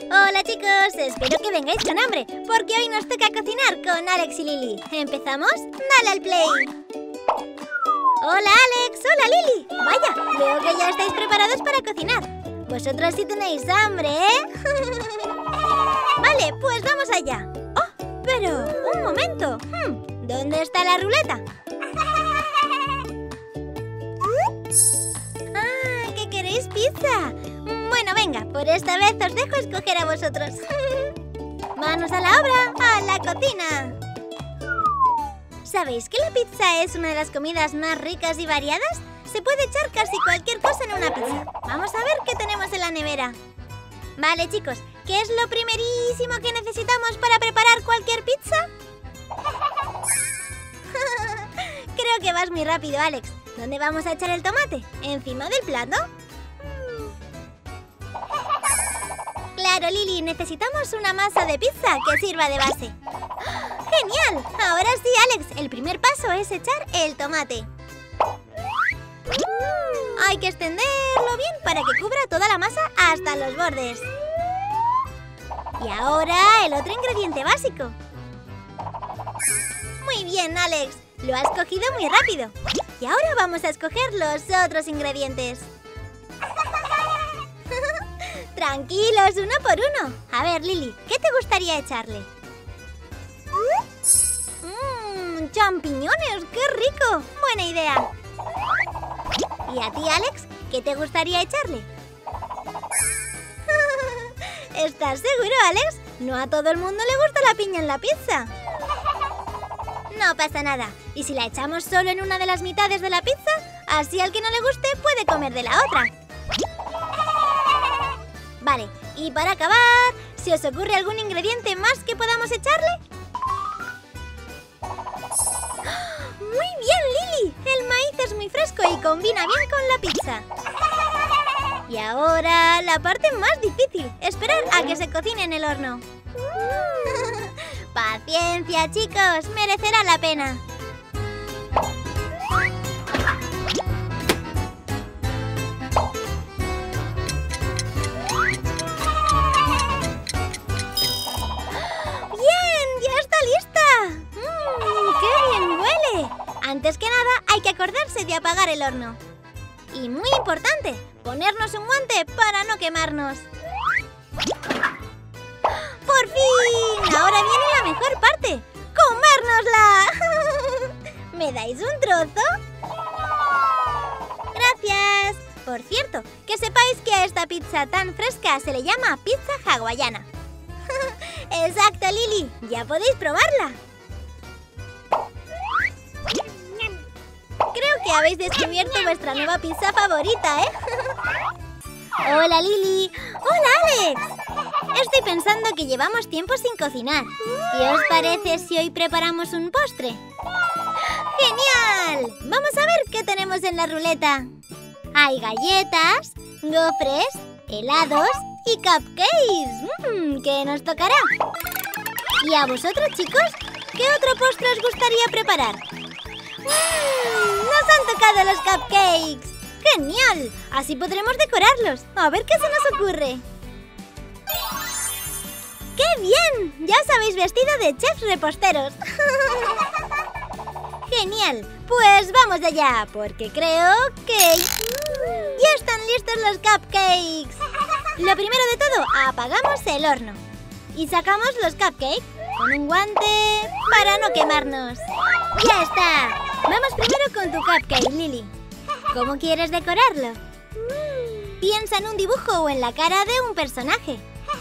Hola chicos, espero que vengáis con hambre, porque hoy nos toca cocinar con Alex y Lily. ¿Empezamos? ¡Dale al play! Hola Alex, hola Lily. Vaya, veo que ya estáis preparados para cocinar. Vosotros sí tenéis hambre, ¿eh? Vale, pues vamos allá. ¡Oh! Pero, un momento. ¿Dónde está la ruleta? ¡Ah! ¿Que queréis pizza? Bueno, venga, por esta vez os dejo escoger a vosotros. ¡Manos a la obra! ¡A la cocina! ¿Sabéis que la pizza es una de las comidas más ricas y variadas? Se puede echar casi cualquier cosa en una pizza. Vamos a ver qué tenemos en la nevera. Vale, chicos, ¿qué es lo primerísimo que necesitamos para preparar cualquier pizza? Creo que vas muy rápido, Alex. ¿Dónde vamos a echar el tomate? ¿Encima del plato? Claro, Lily, necesitamos una masa de pizza que sirva de base. ¡Genial! Ahora sí, Alex, el primer paso es echar el tomate. Hay que extenderlo bien para que cubra toda la masa hasta los bordes. Y ahora el otro ingrediente básico. Muy bien, Alex, lo has cogido muy rápido. Y ahora vamos a escoger los otros ingredientes. Tranquilos, uno por uno. A ver, Lily, ¿qué te gustaría echarle? ¡Champiñones! ¡Qué rico! ¡Buena idea! ¿Y a ti, Alex? ¿Qué te gustaría echarle? ¿Estás seguro, Alex? No a todo el mundo le gusta la piña en la pizza. No pasa nada. ¿Y si la echamos solo en una de las mitades de la pizza? Así al que no le guste puede comer de la otra. Vale, y para acabar, ¿se os ocurre algún ingrediente más que podamos echarle? ¡Muy bien, Lily! El maíz es muy fresco y combina bien con la pizza. Y ahora, la parte más difícil, esperar a que se cocine en el horno. Paciencia, chicos, merecerá la pena. Antes que nada, hay que acordarse de apagar el horno. Y muy importante, ponernos un guante para no quemarnos. ¡Por fin! Ahora viene la mejor parte. ¡Comérnosla! ¿Me dais un trozo? Gracias. Por cierto, que sepáis que a esta pizza tan fresca se le llama pizza hawaiana. Exacto, Lily. Ya podéis probarla. Creo que habéis descubierto vuestra nueva pizza favorita, ¿eh? Hola, Lily. Hola, Alex. Estoy pensando que llevamos tiempo sin cocinar. ¿Qué os parece si hoy preparamos un postre? ¡Genial! Vamos a ver qué tenemos en la ruleta. Hay galletas, gofres, helados y cupcakes. ¿Qué nos tocará? ¿Y a vosotros, chicos? ¿Qué otro postre os gustaría preparar? ¡Nos han tocado los cupcakes! ¡Genial! Así podremos decorarlos. A ver qué se nos ocurre. ¡Qué bien! Ya os habéis vestido de chefs reposteros. ¡Genial! Pues vamos allá, porque creo que ya están listos los cupcakes. Lo primero de todo, apagamos el horno y sacamos los cupcakes con un guante para no quemarnos. ¡Ya está! Vamos primero con tu cupcake, Lily. ¿Cómo quieres decorarlo? Piensa en un dibujo o en la cara de un personaje.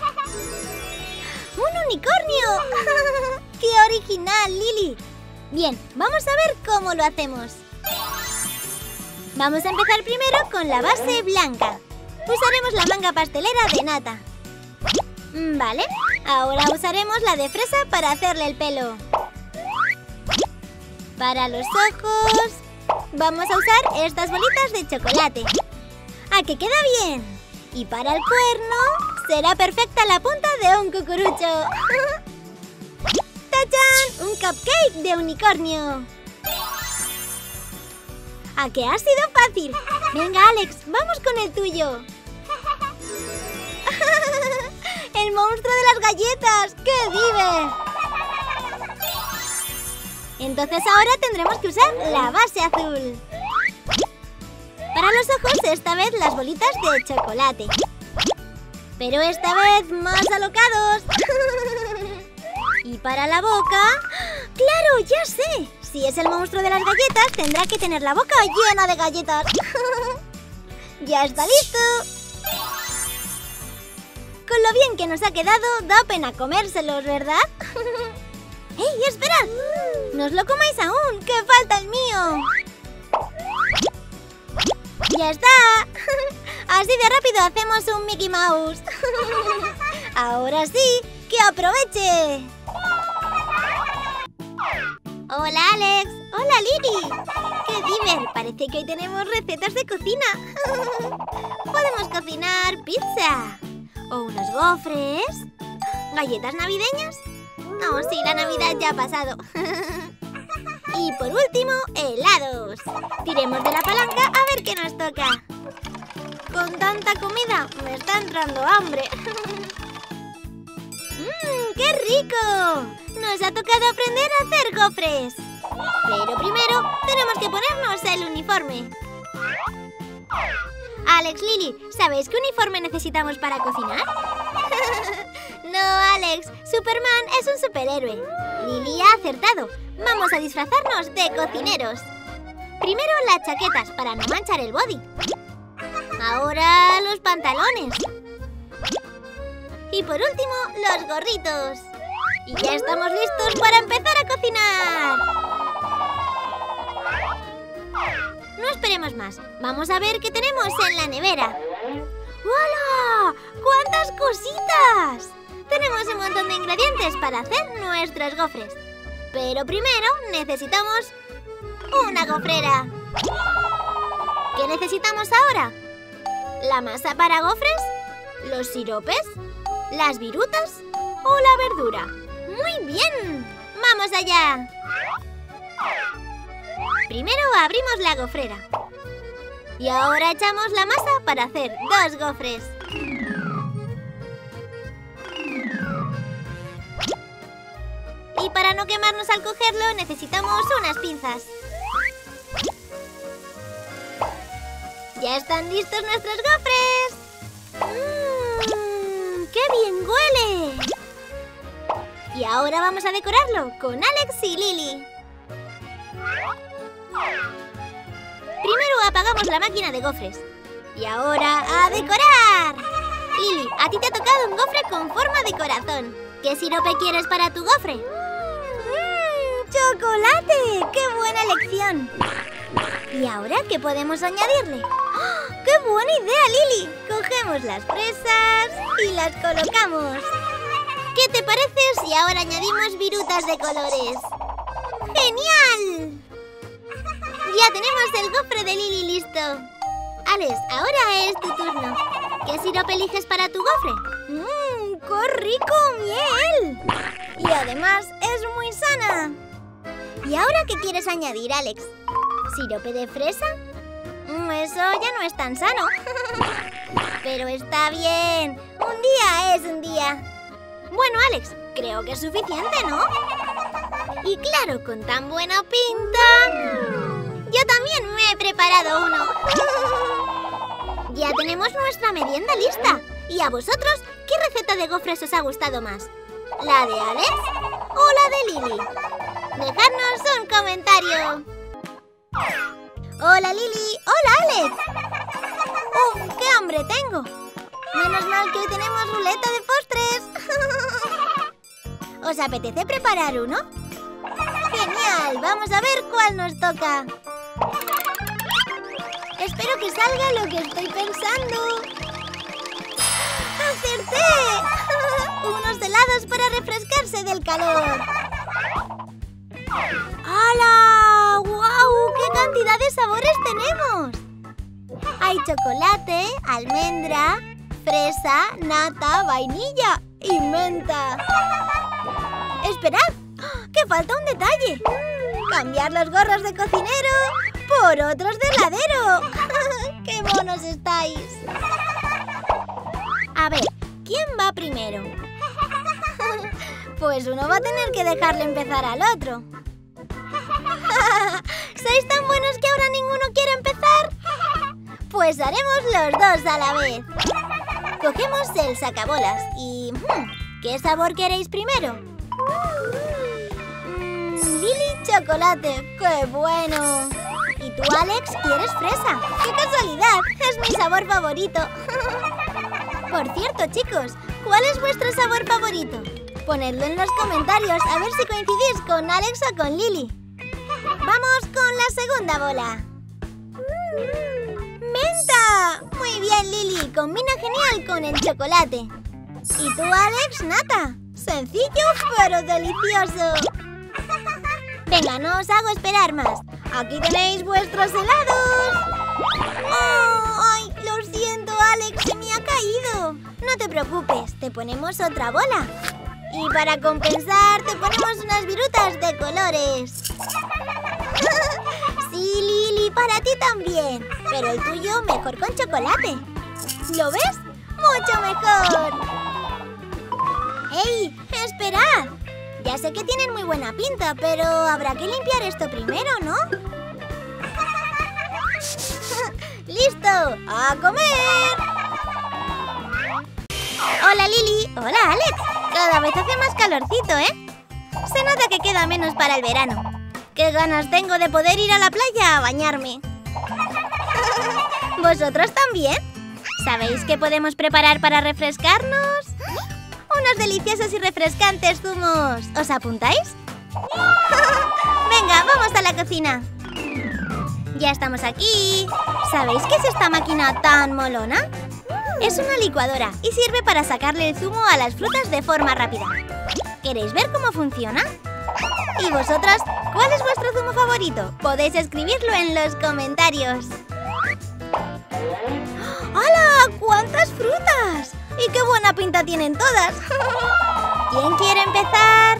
¡Un unicornio! ¡Qué original, Lily! Bien, vamos a ver cómo lo hacemos. Vamos a empezar primero con la base blanca. Usaremos la manga pastelera de nata. Vale, ahora usaremos la de fresa para hacerle el pelo. Para los ojos, vamos a usar estas bolitas de chocolate. ¡Ah, que queda bien! Y para el cuerno, será perfecta la punta de un cucurucho. ¡Tachán! ¡Un cupcake de unicornio! ¿A qué ha sido fácil? Venga, Alex, vamos con el tuyo. El galletas! ¡Qué diver! Entonces ahora tendremos que usar la base azul. Para los ojos, esta vez las bolitas de chocolate. Pero esta vez más alocados. Y para la boca... ¡Claro, ya sé! Si es el monstruo de las galletas, tendrá que tener la boca llena de galletas. ¡Ya está listo! Con lo bien que nos ha quedado, da pena comérselos, ¿verdad? ¡Ey, esperad! ¡No os lo comáis aún! ¡Que falta el mío! ¡Ya está! Así de rápido hacemos un Mickey Mouse. Ahora sí, ¡que aproveche! ¡Hola, Alex! ¡Hola, Lily! ¡Qué diver! Parece que hoy tenemos recetas de cocina. Podemos cocinar pizza. O unos gofres. ¿Galletas navideñas? No, sí, la Navidad ya ha pasado. Y por último, helados. Tiremos de la palanca a ver qué nos toca. Con tanta comida me está entrando hambre. ¡Qué rico! Nos ha tocado aprender a hacer gofres. Pero primero tenemos que ponernos el uniforme. Alex, Lily, ¿sabéis qué uniforme necesitamos para cocinar? No, Alex, Superman es un superhéroe. Lily ha acertado. Vamos a disfrazarnos de cocineros. Primero las chaquetas para no manchar el body. Ahora los pantalones. Y por último, los gorritos. Y ya estamos listos para empezar a cocinar. No esperemos más. Vamos a ver qué tenemos en la nevera. ¡Hola! ¡Cuántas cositas! Tenemos un montón de ingredientes para hacer nuestros gofres. Pero primero necesitamos una gofrera. ¿Qué necesitamos ahora? ¿La masa para gofres? ¿Los siropes? ¿Las virutas? ¿O la verdura? ¡Muy bien! ¡Vamos allá! Primero abrimos la gofrera. Y ahora echamos la masa para hacer 2 gofres. Y para no quemarnos al cogerlo necesitamos unas pinzas. ¡Ya están listos nuestros gofres! ¡Qué bien huele! Y ahora vamos a decorarlo con Alex y Lily. Primero apagamos la máquina de gofres. Y ahora ¡a decorar! Lily, a ti te ha tocado un gofre con forma de corazón. ¿Qué sirope quieres para tu gofre? ¡Chocolate! ¡Qué buena elección! ¿Y ahora qué podemos añadirle? ¡Oh! ¡Qué buena idea, Lily! Cogemos las fresas y las colocamos. ¿Qué te parece si ahora añadimos virutas de colores? ¡Genial! Ya tenemos el gofre de Lily listo. Alex, ahora es tu turno. ¿Qué sirope eliges para tu gofre? ¡Qué rico miel! Y además es muy sana. ¿Y ahora qué quieres añadir, Alex? ¿Sirope de fresa? Eso ya no es tan sano. Pero está bien. Un día es un día. Bueno, Alex, creo que es suficiente, ¿no? Y claro, con tan buena pinta... Yo también me he preparado uno. Ya tenemos nuestra merienda lista. ¿Y a vosotros qué receta de gofres os ha gustado más? ¿La de Alex o la de Lily? Dejadnos un comentario. Hola, Lily. Hola, Alex. ¡Uf, qué hambre tengo! Menos mal que hoy tenemos ruleta de postres. ¿Os apetece preparar uno? ¡Genial! Vamos a ver cuál nos toca. Espero que salga lo que estoy pensando. ¡Acerté! Unos helados para refrescarse del calor. ¡Hala! ¡Guau! ¡Qué cantidad de sabores tenemos! Hay chocolate, almendra, fresa, nata, vainilla y menta. ¡Esperad! ¡Que falta un detalle! Cambiar los gorros de cocinero por otros de heladero. ¡Qué monos estáis! A ver, ¿quién va primero? Pues uno va a tener que dejarle empezar al otro. ¿Sois tan buenos que ahora ninguno quiere empezar? Pues haremos los dos a la vez. Cogemos el sacabolas y... ¿qué sabor queréis primero? Lily, chocolate. ¡Qué bueno! ¿Y tú, Alex, quieres fresa? ¡Qué casualidad! Es mi sabor favorito. Por cierto, chicos, ¿cuál es vuestro sabor favorito? Ponedlo en los comentarios a ver si coincidís con Alex o con Lily. ¡Vamos con la segunda bola! ¡Menta! Muy bien, Lily. Combina genial con el chocolate. ¿Y tú, Alex? Nata. Sencillo, pero delicioso. Venga, no os hago esperar más. Aquí tenéis vuestros helados. ¡Oh! ¡Ay! Lo siento, Alex. Se me ha caído. No te preocupes. Te ponemos otra bola. Y para compensar, te ponemos unas virutas de colores. Sí, Lily, para ti también. Pero el tuyo mejor con chocolate. ¿Lo ves? ¡Mucho mejor! ¡Ey! ¡Esperad! Ya sé que tienen muy buena pinta, pero habrá que limpiar esto primero, ¿no? ¡Listo! ¡A comer! ¡Hola, Lily! ¡Hola, Alex! Cada vez hace más calorcito, ¿eh? Se nota que queda menos para el verano. ¡Qué ganas tengo de poder ir a la playa a bañarme! ¿Vosotros también? ¿Sabéis qué podemos preparar para refrescarnos? ¡Unos deliciosos y refrescantes zumos! ¿Os apuntáis? ¡Venga, vamos a la cocina! Ya estamos aquí. ¿Sabéis qué es esta máquina tan molona? Es una licuadora y sirve para sacarle el zumo a las frutas de forma rápida. ¿Queréis ver cómo funciona? ¿Y vosotros? ¿Cuál es vuestro zumo favorito? Podéis escribirlo en los comentarios. ¡Hala! ¡Cuántas frutas! ¡Y qué buena pinta tienen todas! ¿Quién quiere empezar?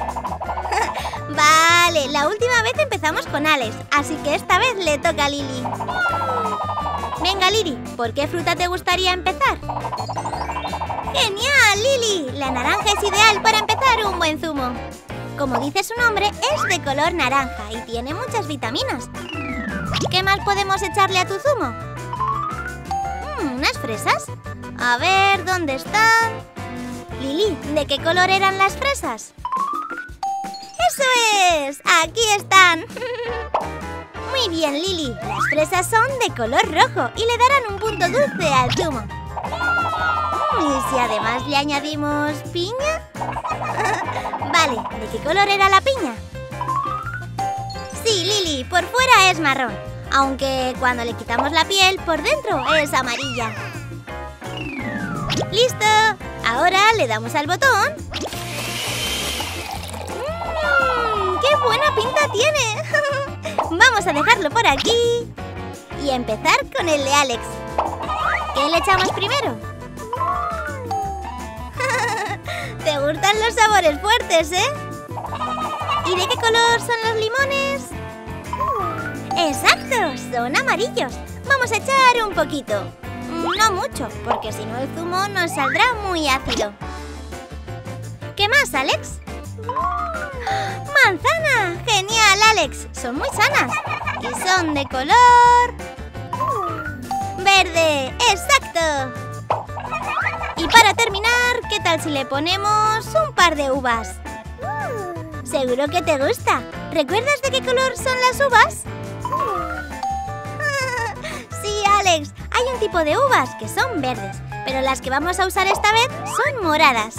Vale, la última vez empezamos con Alex, así que esta vez le toca a Lily. Venga, Lily, ¿por qué fruta te gustaría empezar? ¡Genial, Lily! La naranja es ideal para empezar un buen zumo. Como dice su nombre, es de color naranja y tiene muchas vitaminas. ¿Qué más podemos echarle a tu zumo? ¿Unas fresas? A ver, ¿dónde están? Lily, ¿de qué color eran las fresas? ¡Eso es! ¡Aquí están! Muy bien, Lily. Las fresas son de color rojo y le darán un punto dulce al zumo. ¿Y si además le añadimos piña? Vale, ¿de qué color era la piña? Sí, Lily, por fuera es marrón, aunque cuando le quitamos la piel, por dentro es amarilla. ¡Listo! Ahora le damos al botón. ¡Qué buena pinta tiene! Vamos a dejarlo por aquí y empezar con el de Alex. ¿Qué le echamos primero? ¿Te gustan los sabores fuertes, eh? ¿Y de qué color son los limones? ¡Exacto! Son amarillos. Vamos a echar un poquito. No mucho, porque si no el zumo nos saldrá muy ácido. ¿Qué más, Alex? ¡Manzana! ¡Genial, Alex! Son muy sanas. Y son de color... ¡verde! ¡Exacto! Y para terminar, ¿qué tal si le ponemos un par de uvas? Seguro que te gusta. ¿Recuerdas de qué color son las uvas? Sí, Alex. Hay un tipo de uvas que son verdes, pero las que vamos a usar esta vez son moradas.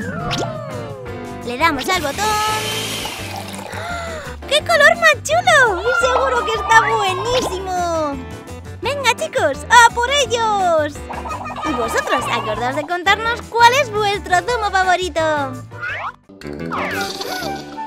Le damos al botón. ¡Qué color más chulo! Y seguro que está buenísimo. ¡Venga, chicos! ¡A por ellos! Y vosotros, acordaos de contarnos cuál es vuestro zumo favorito.